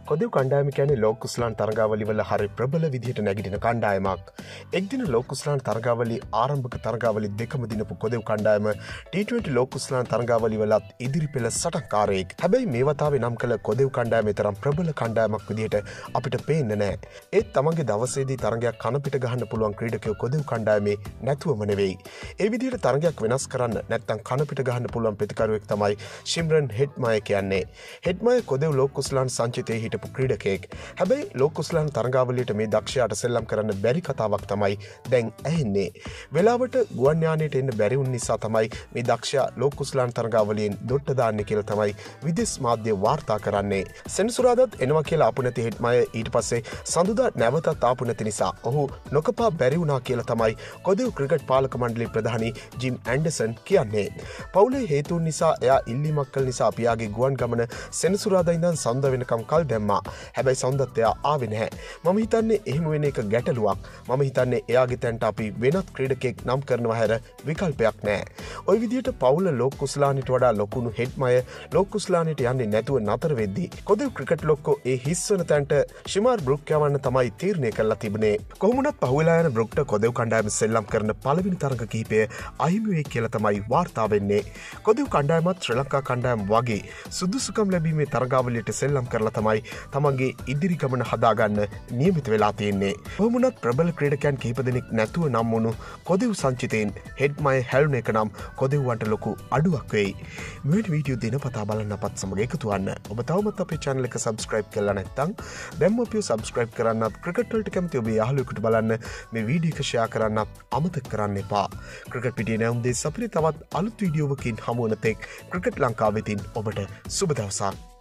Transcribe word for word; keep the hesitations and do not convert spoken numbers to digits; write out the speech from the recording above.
කොදෙව් කණ්ඩායම කියන්නේ ලෝක කුසලාන තරගාවලි වල හරි ප්‍රබල විදිහට නැගිටින කණ්ඩායමක්. එක් දින ලෝක කුසලාන තරගාවලි ආරම්භක තරගාවලි දෙකම දිනපු කොදෙව් කණ්ඩායම ටී ට්වෙන්ටි ලෝක කුසලාන තරගාවලි වලත් ඉදිරි පෙළ සටන්කාරයෙක්. හැබැයි මේ වතාවේ නම් කළ කොදෙව් කණ්ඩායමේ තරම් ප්‍රබල කණ්ඩායමක් විදිහට අපිට පේන්නේ නැහැ. ඒත් තමන්ගේ දවසේදී තරගයක් කන පිට ගහන්න පුළුවන් ක්‍රීඩකයෝ කොදෙව් කණ්ඩායමේ නැතුවම නෙවෙයි. ඒ විදිහට තරගයක් වෙනස් කරන්න නැත්නම් කන පිට ගහන්න පුළුවන් ප්‍රතිකරුවෙක් තමයි ශිම්රන් හෙඩ්මය කියන්නේ. හෙඩ්මය කොදෙව් ලෝක කුසලාන සංචිතයේ හිටපු ක්‍රීඩකයෙක්. හැබැයි ලෝක කුසලාන තරගාවලියට මේ දක්ෂයාට සෙල්ලම් කරන්න බැරි කතාවක් තමයි දැන් ඇහෙන්නේ. වෙලාවට ගුවන් යානයට එන්න බැරි වුන නිසා තමයි මේ දක්ෂයා ලෝක කුසලාන තරගාවලියෙන් දොට්ට දාන්නේ කියලා තමයි විදේශ මාධ්‍ය වාර්තා කරන්නේ. සෙනසුරාදාත් එනවා කියලා ආපු නැති හෙඩ්මය ඊට පස්සේ සඳුදා නැවතත් ආපු නැති නිසා ඔහු නොකපා බැරි වුණා කියලා තමයි කොදෙව් ක්‍රිකට් පාලක මණ්ඩලයේ ප්‍රධානී ජිම් ඇන්ඩර්සන් කියන්නේ. පවුලේ හේතුන් නිසා එයා ඉල්ලීමක් කළ නිසා අපි යාගේ ගුවන් ගමන සෙනසුරාදා ඉඳන් සඳුදා වෙනකම් කල් දැම්මා. හැබැයි සෞන්දත් එයා ආවේ නැහැ. මම හිතන්නේ එහෙම වෙන එක ගැටලුවක්. මම හිතන්නේ එයාගේ තැනට අපි වෙනත් ක්‍රීඩකයෙක් නම් කරනවා හැර විකල්පයක් නැහැ. ওই විදිහට පවුල ලෝක කුසලානට වඩා ලොකුණු හෙඩ්මය ලෝක කුසලානට යන්නේ නැතුව නතර වෙද්දී කොදෙව් ක්‍රිකට් ලොක්කෝ ඒ හිස්වන තැනට ශිමාර් බෘක් යවන්න තමයි තීරණය කරලා තිබුණේ. කොහොමුණත් පහුවෙලා යන බෘක්ට කොදෙව් කණ්ඩායම සෙල්ලම් කරන පළවෙනි තරග කිහිපය අහිමි වෙයි කියලා තමයි වාර්තා වෙන්නේ. කොදෙව් කණ්ඩායමත් ශ්‍රී ලංකා කණ්ඩායම වගේ සුදුසුකම් ලැබීමේ තරගාවලියට සෙල්ලම් කරලා තමයි තමන්ගේ ඉදිරි ගමන හදාගන්න නියමිත වෙලා තියෙන්නේ. කොහොමුණත් ප්‍රබල ක්‍රීඩකයන් කිහිප දෙනෙක් නැතුව නම් වුණු කොදෙව් සංචිතයෙන් හෙඩ්මය හැලුන එක නම් කොදෙව්වන්ට ලොකු අඩුවක් වෙයි. මේ වීඩියෝ දිනපතා බලන්න අපත් සමග එකතු වන්න. ඔබ තවමත් අපේ channel එක subscribe කරලා නැත්නම් දැන්ම අපිව subscribe කරන්නත් ක්‍රිකට් වලට කැමති ඔබේ යාළුවෙකුට බලන්න මේ වීඩියෝ එක share කරන්නත් අමතක කරන්න එපා. ක්‍රිකට් පිටියේ නැවුම් දෙස් අපිට තවත් අලුත් වීඩියෝවකින් හමු වන තෙක් ක්‍රිකට් ලංකාව වෙතින් ඔබට සුබ දවසක්.